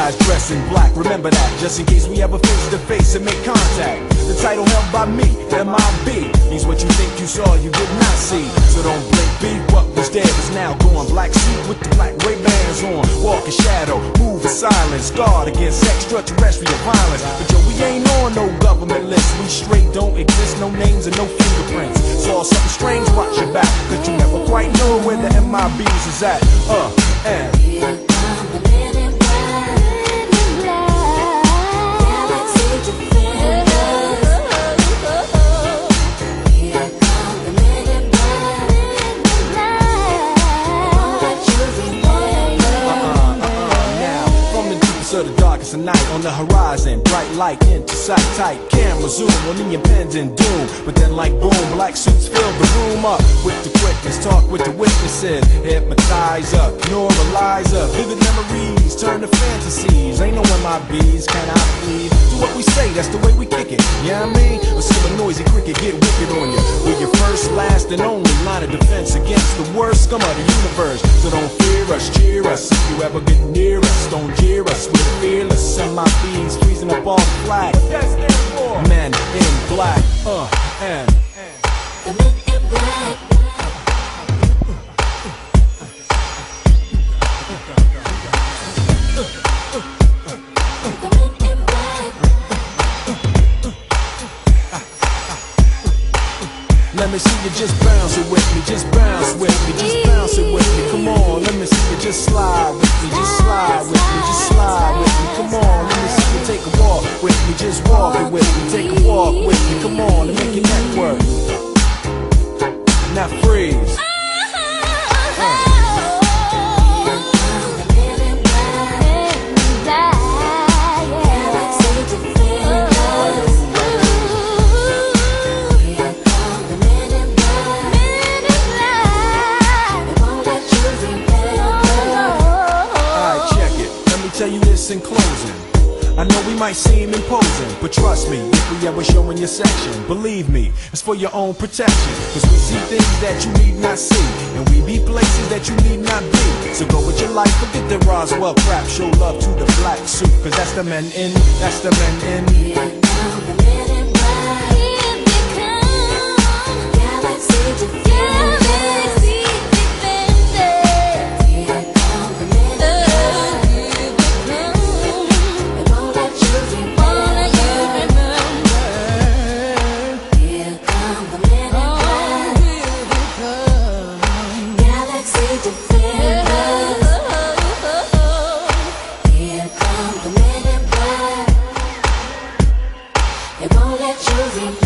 guys dressed in black, remember that, just in case we ever face to face and make contact. The title held by me, MIB, means what you think you saw, you did not see. So don't blink, be what was dead is now gone. Black suit with the black Ray-Bans on, walk in shadow, move in silence, guard against extraterrestrial violence. But yo, we ain't on no government list, we straight don't exist, no names and no fingerprints. Saw something strange, watch your back, cause you never quite know where the MIBs is at. And Here come the men in black. Galaxy defenders. Here come the men in black. All that you remember. now, from the deepest of the darkest of night, on the horizon, bright light into sight, tight camera zoom on the impending doom. But then like boom, black suits fill the room up with the quickness, talk with the witnesses, hypnotizer, neuralizer, vivid memories turn to fantasies. Ain't no MIBs, can I please? Do what we say, that's the way we kick it, yeah, you know what I mean? Or see a noisy cricket get wicked on you. We're your first, last, and only line of defense against the worst scum of the universe. So don't fear us, cheer us. If you ever get near us, don't jeer us. We're fearless, MIBs freezing up all the flag. Men in black, and The men in black. The men in black. let me see you just bounce it with me, just bounce with me, just bounce it with me. Come on, let me see you just slide with me, just slide with me, just slide with me. Come on, let me see you take a walk with me, just walk it with me, take a walk with me. Come on, and make your neck work. Now freeze. Tell you this in closing, I know we might seem imposing, but trust me, if we ever show in your section, believe me, it's for your own protection. Cause we see things that you need not see, and we be places that you need not be. So go with your life, forget the Roswell crap, show love to the black suit, cause that's the men in, that's the men in. Here come the men in black. Here they come. Galaxy defenders. Here come the men in black. And all that you remember. Here come the men in black. Galaxy defenders. Here come the men in black. It won't let you remember.